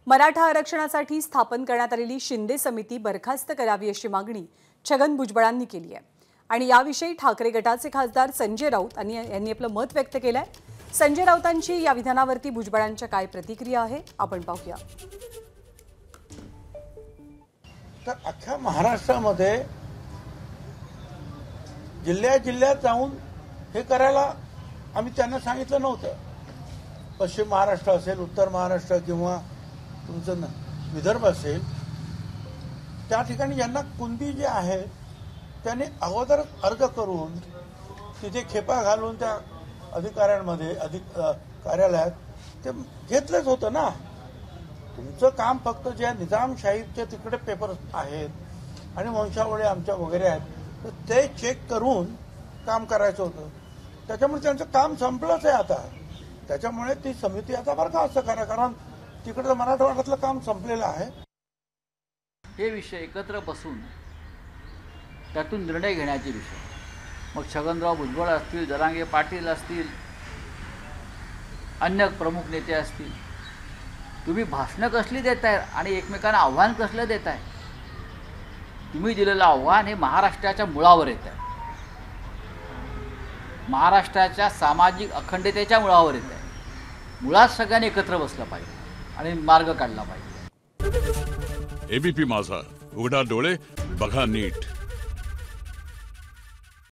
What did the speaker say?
मराठा आरक्षणासाठी स्थापन करण्यात आलेली शिंदे समिती बरखास्त करावी अशी मागणी छगन भुजबळांनी केली आहे आणि याविषयी ठाकरे गटाचे खासदार संजय राऊत यांनी आपलं मत व्यक्त केलंय। संजय राऊतांची या विधानावरती भुजबळांच्या काय प्रतिक्रिया आहे आपण पाहूया। तर अख्ख्या महाराष्ट्रामध्ये जिल्ह्यात जाऊन हे करायला आम्ही त्यांना सांगितलं नव्हतं। पश्चिम महाराष्ट्र असेल, उत्तर महाराष्ट्र किंवा तुमचं विदर्भ असेल, त्या ठिकाणी ज्यांना कुणबी जे आहे त्यांनी अगोदर अर्ज करून तिथे खेपा घालून त्या अधिकाऱ्यांमध्ये कार्यालयात ते घेतलंच होतं ना। तुमचं काम फक्त ज्या निजामशाहीचे तिकडे पेपर आहेत आणि वंशावळी आमच्या वगैरे आहेत तर ते चेक करून काम करायचं होतं। त्याच्यामुळे त्यांचं काम संपलंच आहे आता। त्याच्यामुळे ती समिती आता बरखास्त करा, कारण तिकडचं मराठवाड्यातलं काम संपलेलं आहे। हे विषय एकत्र बसून त्यातून निर्णय घेण्याचे विषय, मग छगनराव भुजबळ असतील, जरांगे पाटील असतील, अन्य प्रमुख नेते असतील, तुम्ही भाषणं कसली देताय आणि एकमेकांना आव्हान कसलं देताय? तुम्ही दिलेलं आव्हान हे महाराष्ट्राच्या मुळावर येत आहे, महाराष्ट्राच्या सामाजिक अखंडतेच्या मुळावर येत आहे। मुळात सगळ्यांनी एकत्र बसलं पाहिजे आणि मार्ग काढला पाहिजे। एबीपी माझा, उघडा डोळे बघा नीट।